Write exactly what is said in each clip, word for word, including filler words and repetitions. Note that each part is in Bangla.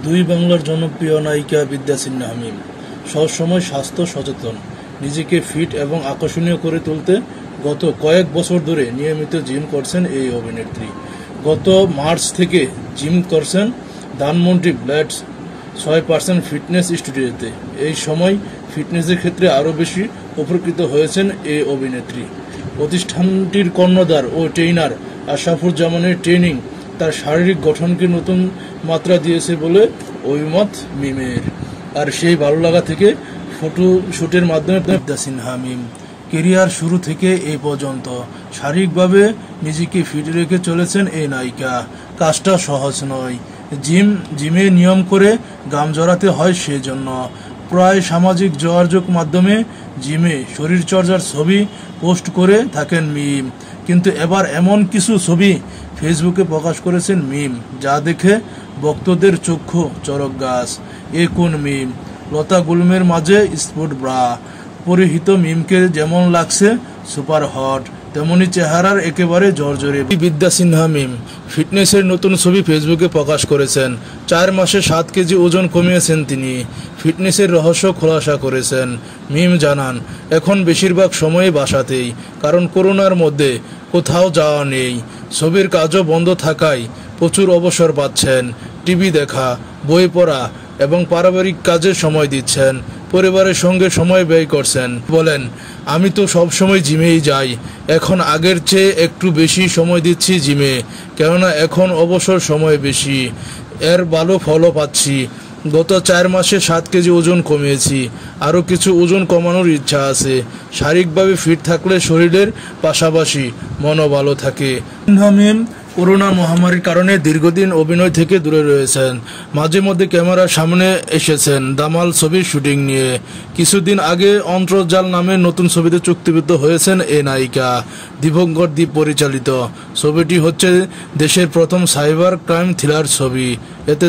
দুই বাংলার জনপ্রিয় নায়িকা বিদ্যা সিনহা মিম সবসময় স্বাস্থ্য সচেতন, নিজেকে ফিট এবং আকর্ষণীয় করে তুলতে গত কয়েক বছর ধরে নিয়মিত জিম করছেন এই অভিনেত্রী। গত মার্চ থেকে জিম করছেন ধানমন্ডি ব্লেডস ছয় পার্সেন্ট ফিটনেস স্টুডিওতে। এই সময় ফিটনেসের ক্ষেত্রে আরও বেশি উপকৃত হয়েছেন এই অভিনেত্রী। প্রতিষ্ঠানটির কর্ণধার ও ট্রেইনার আশরাফুজ্জামানের ট্রেনিং তার শারীরিক গঠনকে নতুন মাত্রা দিয়েছে বলে অভিমত মিমের। আর সেই ভালো লাগা থেকে ফটো শুটের মাধ্যমে বিদ্যা সিনহা মিম কেরিয়ার শুরু থেকে এই পর্যন্ত শারীরিকভাবে নিজেকে ফিট রেখে চলেছেন এই নায়িকা। কাজটা সহজ নয়, জিম জিমে নিয়ম করে গাম জড়াতে হয়, সেজন্য প্রায় সামাজিক যোগাযোগ মাধ্যমে জিমে শরীরচর্চার ছবি পোস্ট করে থাকেন মিম। কিন্তু এবার এমন কিছু ছবি ফেসবুকে প্রকাশ করেছেন মিম যা দেখে ভক্তদের চক্ষু চড়ক গাছ। এ কোন মিম? লতা গুলমের মাঝে স্পোর্ট ব্রা পরিহিত মিমকে যেমন লাগছে সুপার হট, তেমনি চেহারার একেবারে জর্জরে। বিদ্যা সিনহা মিম ফিটনেসের নতুন ছবি ফেসবুকে প্রকাশ করেছেন। চার মাসে সাত কেজি ওজন কমিয়েছেন তিনি। ফিটনেসের রহস্য খোলাসা করেছেন মিম। জানান, এখন বেশিরভাগ সময়ে বাসাতেই, কারণ করোনার মধ্যে কোথাও যাওয়া নেই। ছবির কাজও বন্ধ থাকায় প্রচুর অবসর পাচ্ছেন। টিভি দেখা, বই পড়া এবং পারিবারিক কাজে সময় দিচ্ছেন। পরিবারের সঙ্গে সময় ব্যয় করছেন। বলেন, আমি তো সবসময় জিমেই যাই, এখন আগের চেয়ে একটু বেশি সময় দিচ্ছি জিমে, কেননা এখন অবসর সময় বেশি, এর ভালো ফলও পাচ্ছি। গত চার মাসে সাত কেজি ওজন কমিয়েছি, আরও কিছু ওজন কমানোর ইচ্ছা আছে। শারীরিকভাবে ফিট থাকলে শরীরের পাশাপাশি মনও ভালো থাকে। সিনহা মিম করোনা মহামারীর কারণে দীর্ঘদিন অভিনয় থেকে দূরে রয়েছেন। মাঝে মধ্যে ক্যামেরার সামনে এসেছেন দামাল ছবির শুটিং নিয়ে। কিছুদিন আগে অন্তর্জাল নামে নতুন ছবিতে চুক্তিবদ্ধ হয়েছেন এই নায়িকা। দিবঙ্কর দ্বীপ পরিচালিত ছবিটি হচ্ছে দেশের প্রথম সাইবার ক্রাইম থ্রিলার ছবি। এতে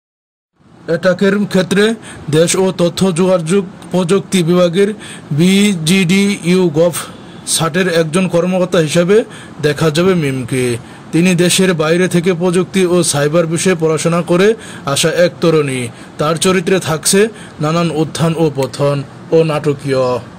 অ্যাটাকের ক্ষেত্রে দেশ ও তথ্য যোগাযোগ প্রযুক্তি বিভাগের বিজিডিইউ গভ সাটের একজন কর্মকর্তা হিসেবে দেখা যাবে মিমকে। তিনি দেশের বাইরে থেকে প্রযুক্তি ও সাইবার বিষয়ে পড়াশোনা করে আসা এক তরুণী। তার চরিত্রে থাকছে নানান উত্থান ও পতন ও নাটকীয়